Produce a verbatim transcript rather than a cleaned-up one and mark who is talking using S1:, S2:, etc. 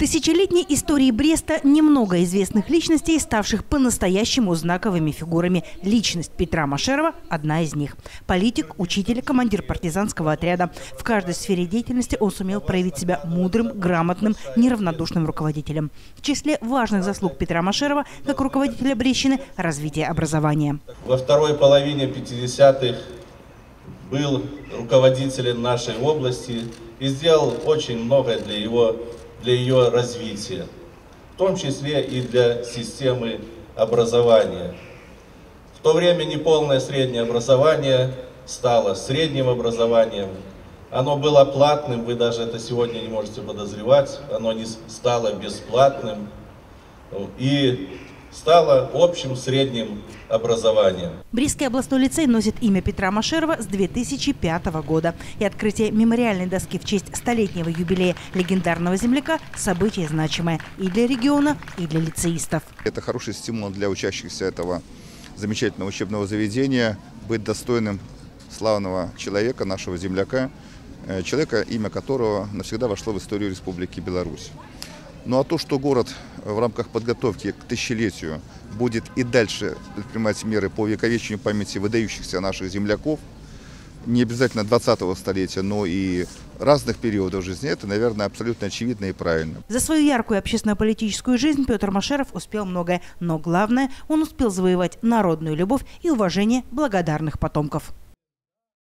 S1: тысячелетней истории Бреста немного известных личностей, ставших по-настоящему знаковыми фигурами. Личность Петра Машерова – одна из них. Политик, учитель, командир партизанского отряда. В каждой сфере деятельности он сумел проявить себя мудрым, грамотным, неравнодушным руководителем. В числе важных заслуг Петра Машерова, как руководителя Брестщины, – развитие образования.
S2: Во второй половине пятидесятых был руководителем нашей области и сделал очень многое для его для ее развития, в том числе и для системы образования. В то время неполное среднее образование стало средним образованием. Оно было платным, вы даже это сегодня не можете подозревать, оно не стало бесплатным и стало общим средним образованием.
S1: Брестский областной лицей носит имя Петра Машерова с две тысячи пятого года. И открытие мемориальной доски в честь столетнего юбилея легендарного земляка – событие значимое и для региона, и для лицеистов.
S3: Это хороший стимул для учащихся этого замечательного учебного заведения быть достойным славного человека, нашего земляка, человека, имя которого навсегда вошло в историю Республики Беларусь. Ну а то, что город в рамках подготовки к тысячелетию будет и дальше предпринимать меры по увековечению памяти выдающихся наших земляков, не обязательно двадцатого столетия, но и разных периодов жизни, это, наверное, абсолютно очевидно и правильно.
S1: За свою яркую общественно-политическую жизнь Петр Машеров успел многое, но главное, он успел завоевать народную любовь и уважение благодарных потомков.